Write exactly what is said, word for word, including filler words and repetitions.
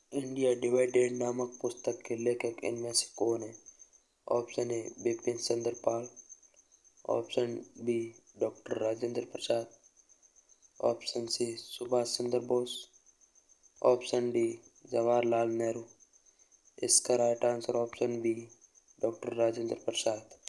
India divided नामक पुस्तक के लेखक इनमें से कौन है? Option A Bipin Chandra Pal, option B doctor Rajendra Prasad, option C Subhash Chandra Bose, option D Jawaharlal Nehru. इसका right answer option B doctor Rajendra प्रसाद।